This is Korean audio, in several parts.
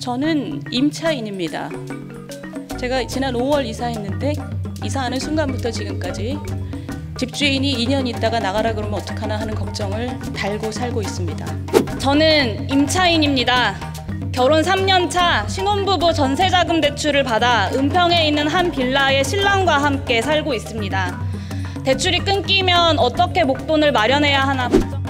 저는 임차인입니다. 제가 지난 5월 이사했는데 이사하는 순간부터 지금까지 집주인이 2년 있다가 나가라 그러면 어떡하나 하는 걱정을 달고 살고 있습니다. 저는 임차인입니다. 결혼 3년 차 신혼부부 전세자금 대출을 받아 은평에 있는 한 빌라에 신랑과 함께 살고 있습니다. 대출이 끊기면 어떻게 목돈을 마련해야 하나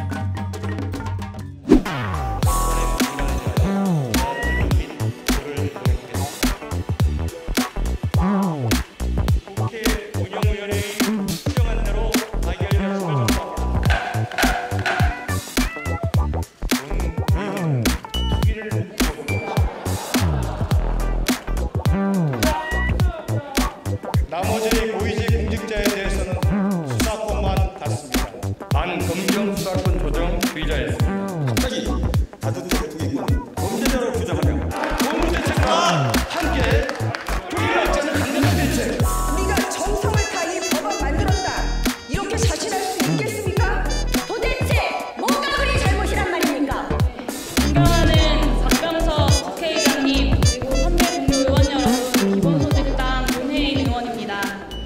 나머지 고위직 공직자에 대해서는 수사권만 갖습니다. 반검경 수사권 조정 주의자였습니다. 갑자기 다주택 투기권 범죄자로 규정하며 법무대책과 함께 투기업자는 강력한 대책. 우리가 정성을 다해 법안 만들었다. 이렇게 자신할 수 있겠습니까? 도대체 뭐가 그리 잘못이란 말입니까? 존경하는 박병석 국회의장님 그리고 선대 동료 의원 여러분, 기본소득당 문혜인 의원입니다.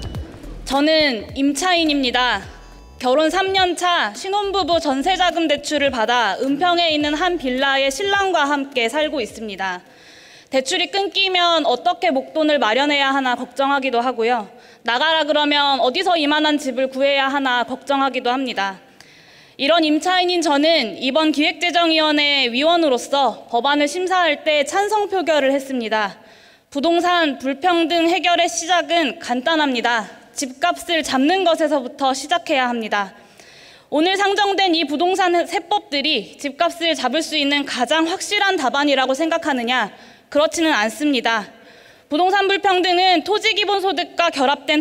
저는 임차인입니다. 결혼 3년 차 신혼부부 전세자금 대출을 받아 은평에 있는 한 빌라에 신랑과 함께 살고 있습니다. 대출이 끊기면 어떻게 목돈을 마련해야 하나 걱정하기도 하고요. 나가라 그러면 어디서 이만한 집을 구해야 하나 걱정하기도 합니다. 이런 임차인인 저는 이번 기획재정위원회 위원으로서 법안을 심사할 때 찬성 표결을 했습니다. 부동산 불평등 해결의 시작은 간단합니다. 집값을 잡는 것에서부터 시작해야 합니다. 오늘 상정된 이 부동산 세법들이 집값을 잡을 수 있는 가장 확실한 답안이라고 생각하느냐? 그렇지는 않습니다. 부동산 불평등은 토지기본소득과 결합된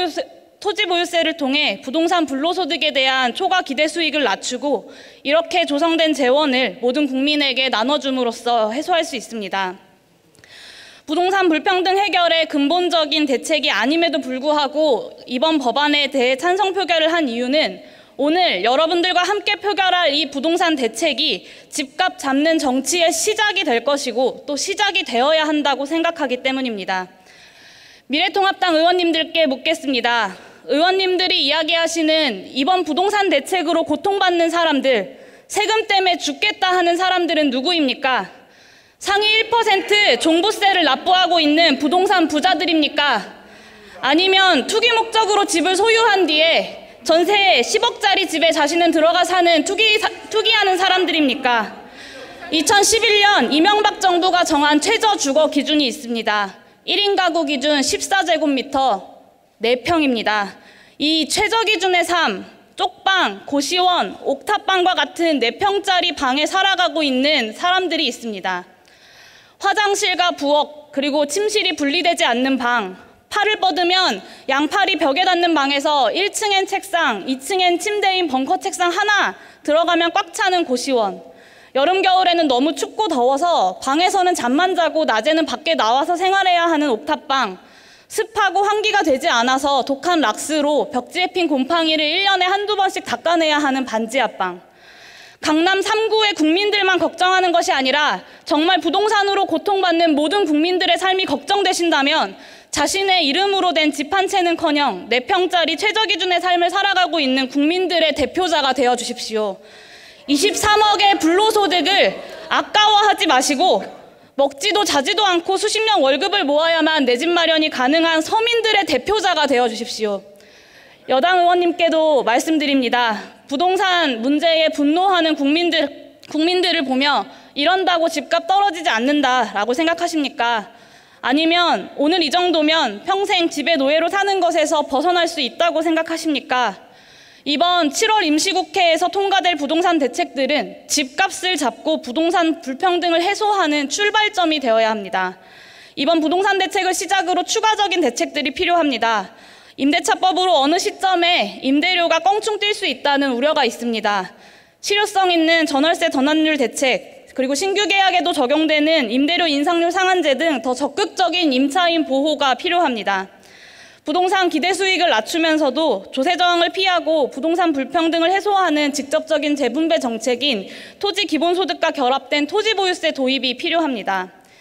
토지보유세를 통해 부동산 불로소득에 대한 초과 기대 수익을 낮추고 이렇게 조성된 재원을 모든 국민에게 나눠줌으로써 해소할 수 있습니다. 부동산 불평등 해결의 근본적인 대책이 아님에도 불구하고 이번 법안에 대해 찬성 표결을 한 이유는 오늘 여러분들과 함께 표결할 이 부동산 대책이 집값 잡는 정치의 시작이 될 것이고 또 시작이 되어야 한다고 생각하기 때문입니다. 미래통합당 의원님들께 묻겠습니다. 의원님들이 이야기하시는 이번 부동산 대책으로 고통받는 사람들, 세금 때문에 죽겠다 하는 사람들은 누구입니까? 상위 1% 종부세를 납부하고 있는 부동산 부자들입니까? 아니면 투기 목적으로 집을 소유한 뒤에 전세 10억짜리 집에 자신은 들어가 사는 투기하는 사람들입니까? 2011년 이명박 정부가 정한 최저 주거 기준이 있습니다. 1인 가구 기준 14제곱미터 4평입니다. 이 최저 기준의 삶, 쪽방, 고시원, 옥탑방과 같은 4평짜리 방에 살아가고 있는 사람들이 있습니다. 화장실과 부엌, 그리고 침실이 분리되지 않는 방, 팔을 뻗으면 양팔이 벽에 닿는 방에서 1층엔 책상, 2층엔 침대인 벙커 책상 하나 들어가면 꽉 차는 고시원, 여름 겨울에는 너무 춥고 더워서 방에서는 잠만 자고 낮에는 밖에 나와서 생활해야 하는 옥탑방, 습하고 환기가 되지 않아서 독한 락스로 벽지에 핀 곰팡이를 1년에 한두 번씩 닦아내야 하는 반지하방, 강남 3구의 국민들만 걱정하는 것이 아니라 정말 부동산으로 고통받는 모든 국민들의 삶이 걱정되신다면 자신의 이름으로 된 집 한 채는커녕 4평짜리 최저기준의 삶을 살아가고 있는 국민들의 대표자가 되어주십시오. 23억의 불로소득을 아까워하지 마시고 먹지도 자지도 않고 수십 년 월급을 모아야만 내 집 마련이 가능한 서민들의 대표자가 되어주십시오. 여당 의원님께도 말씀드립니다. 부동산 문제에 분노하는 국민들을 보며 이런다고 집값 떨어지지 않는다라고 생각하십니까? 아니면 오늘 이 정도면 평생 집의 노예로 사는 것에서 벗어날 수 있다고 생각하십니까? 이번 7월 임시국회에서 통과될 부동산 대책들은 집값을 잡고 부동산 불평등을 해소하는 출발점이 되어야 합니다. 이번 부동산 대책을 시작으로 추가적인 대책들이 필요합니다. 임대차법으로 어느 시점에 임대료가 껑충 뛸 수 있다는 우려가 있습니다. 실효성 있는 전월세 전환율 대책, 그리고 신규 계약에도 적용되는 임대료 인상률 상한제 등 더 적극적인 임차인 보호가 필요합니다. 부동산 기대 수익을 낮추면서도 조세 저항을 피하고 부동산 불평등을 해소하는 직접적인 재분배 정책인 토지 기본소득과 결합된 토지 보유세 도입이 필요합니다.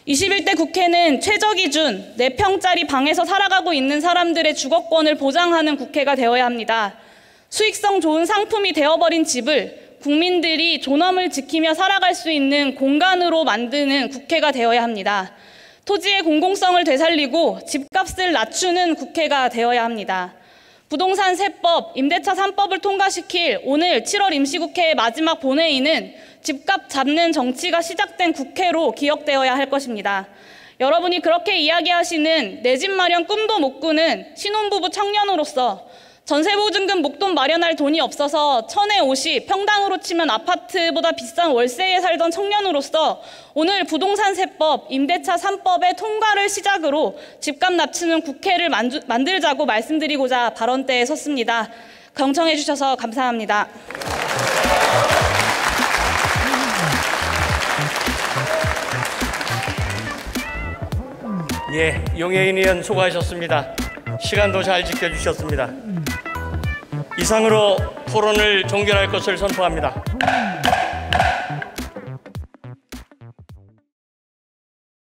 21대 국회는 최저 기준 4평짜리 방에서 살아가고 있는 사람들의 주거권을 보장하는 국회가 되어야 합니다. 수익성 좋은 상품이 되어버린 집을 국민들이 존엄을 지키며 살아갈 수 있는 공간으로 만드는 국회가 되어야 합니다. 토지의 공공성을 되살리고 집값을 낮추는 국회가 되어야 합니다. 부동산 3법, 임대차 3법을 통과시킬 오늘 7월 임시국회의 마지막 본회의는 집값 잡는 정치가 시작된 국회로 기억되어야 할 것입니다. 여러분이 그렇게 이야기하시는 내 집 마련 꿈도 못 꾸는 신혼부부 청년으로서 전세보증금 목돈 마련할 돈이 없어서 천에 옷이 평당으로 치면 아파트보다 비싼 월세에 살던 청년으로서 오늘 부동산 3법, 임대차 3법의 통과를 시작으로 집값 낮추는 국회를 만들자고 말씀드리고자 발언대에 섰습니다. 경청해 주셔서 감사합니다. 예, 용혜인 의원 수고하셨습니다. 시간도 잘 지켜주셨습니다. 이상으로 토론을 종결할 것을 선포합니다.